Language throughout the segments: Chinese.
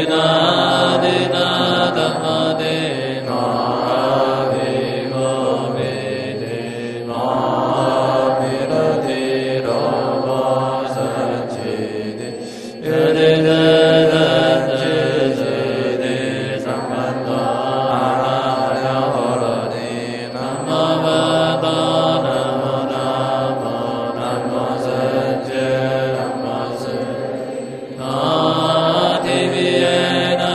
Nam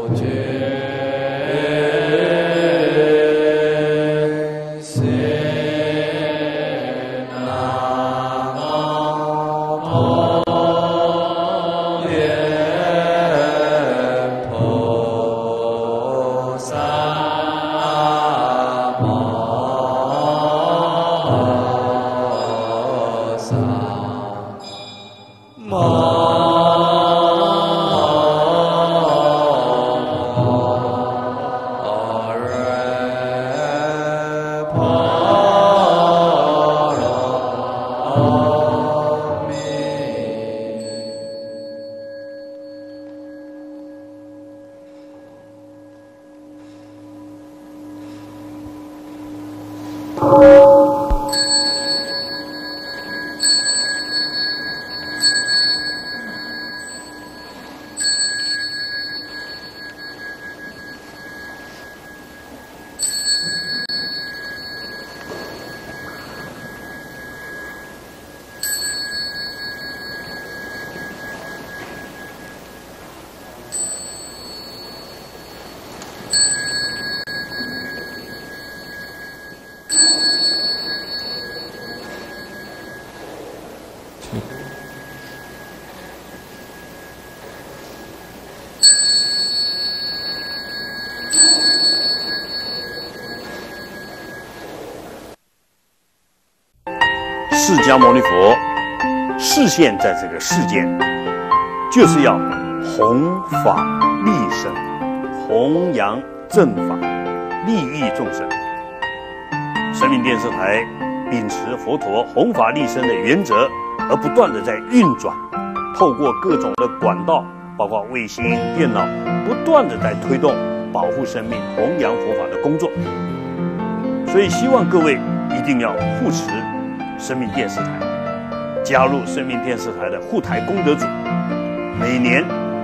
释迦牟尼佛示现在这个世间，就是要弘法利生，弘扬正法，利益众生。生命电视台秉持佛陀弘法利生的原则，而不断的在运转，透过各种的管道，包括卫星、电脑，不断的在推动保护生命、弘扬佛法的工作。所以希望各位一定要护持生命电视台，加入生命电视台的护台功德组，每年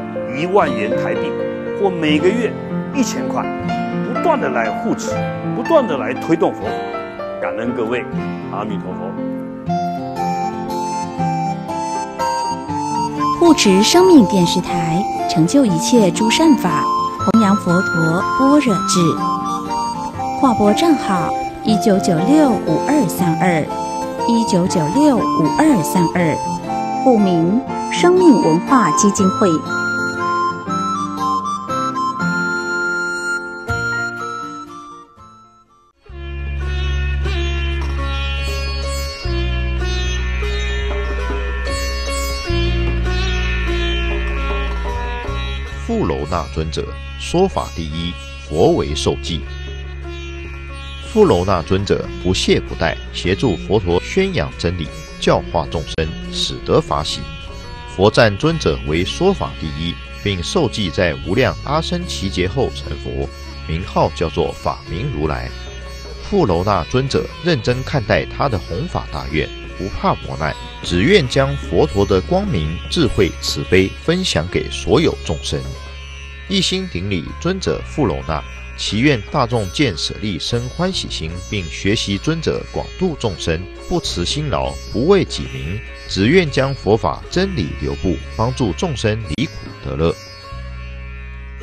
1万元台币，或每个月1000块，不断的来护持，不断的来推动佛法。感恩各位，阿弥陀佛。 护持生命电视台，成就一切诸善法，弘扬佛陀般若智。划拨账号19965232，19965232，户名生命文化基金会。 富楼那尊者说法第一，佛为受记。富楼那尊者不懈不怠，协助佛陀宣扬真理，教化众生，使得法喜。佛赞尊者为说法第一，并受记在无量阿僧祇劫后成佛，名号叫做法明如来。富楼那尊者认真看待他的弘法大愿，不怕磨难，只愿将佛陀的光明、智慧、慈悲分享给所有众生。一心顶礼尊者富楼那，祈愿大众见舍利生欢喜心，并学习尊者广度众生，不辞辛劳，不为己名，只愿将佛法真理流布，帮助众生离苦得乐。